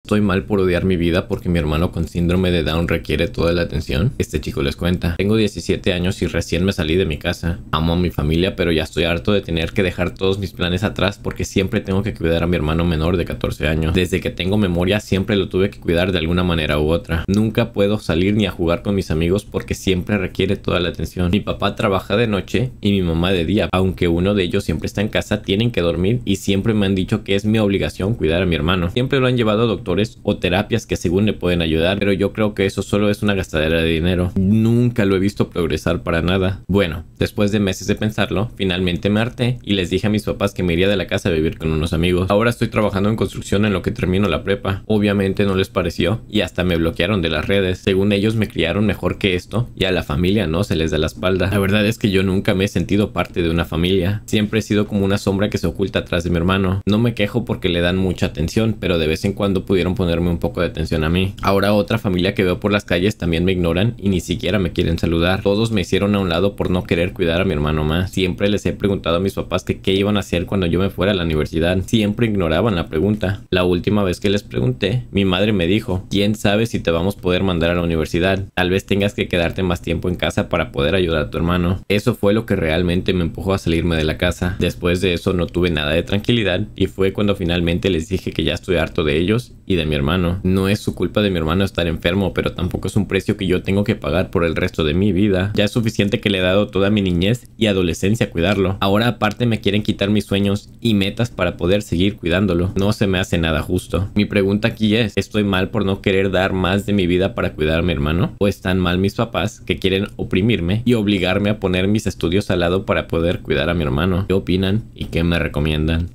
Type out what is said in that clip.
Estoy mal por odiar mi vida porque mi hermano con síndrome de Down requiere toda la atención. Este chico les cuenta: tengo 17 años y recién me salí de mi casa. Amo a mi familia, pero ya estoy harto de tener que dejar todos mis planes atrás porque siempre tengo que cuidar a mi hermano menor de 14 años. Desde que tengo memoria siempre lo tuve que cuidar de alguna manera u otra. Nunca puedo salir ni a jugar con mis amigos porque siempre requiere toda la atención. Mi papá trabaja de noche y mi mamá de día. Aunque uno de ellos siempre está en casa, tienen que dormir y siempre me han dicho que es mi obligación cuidar a mi hermano. Siempre lo han llevado a doctores o terapias que según le pueden ayudar, pero yo creo que eso solo es una gastadera de dinero. Nunca lo he visto progresar para nada. Bueno, después de meses de pensarlo, finalmente me harté y les dije a mis papás que me iría de la casa a vivir con unos amigos. Ahora estoy trabajando en construcción en lo que termino la prepa. Obviamente no les pareció y hasta me bloquearon de las redes. Según ellos me criaron mejor que esto y a la familia no se les da la espalda. La verdad es que yo nunca me he sentido parte de una familia. Siempre he sido como una sombra que se oculta atrás de mi hermano. No me quejo porque le dan mucha atención, pero de vez en cuando pudieron ponerme un poco de atención a mí. Ahora otra familia que veo por las calles también me ignoran y ni siquiera me quieren saludar. Todos me hicieron a un lado por no querer cuidar a mi hermano más. Siempre les he preguntado a mis papás que qué iban a hacer cuando yo me fuera a la universidad. Siempre ignoraban la pregunta. La última vez que les pregunté, mi madre me dijo: quién sabe si te vamos a poder mandar a la universidad. Tal vez tengas que quedarte más tiempo en casa para poder ayudar a tu hermano. Eso fue lo que realmente me empujó a salirme de la casa. Después de eso no tuve nada de tranquilidad y fue cuando finalmente les dije que ya estoy harto de ellos y de mi hermano. No es su culpa de mi hermano estar enfermo, pero tampoco es un precio que yo tengo que pagar por el resto de mi vida. Ya es suficiente que le he dado toda mi niñez y adolescencia a cuidarlo. Ahora aparte me quieren quitar mis sueños y metas para poder seguir cuidándolo. No se me hace nada justo. Mi pregunta aquí es: ¿estoy mal por no querer dar más de mi vida para cuidar a mi hermano? ¿O están mal mis papás que quieren oprimirme y obligarme a poner mis estudios al lado para poder cuidar a mi hermano? ¿Qué opinan y qué me recomiendan?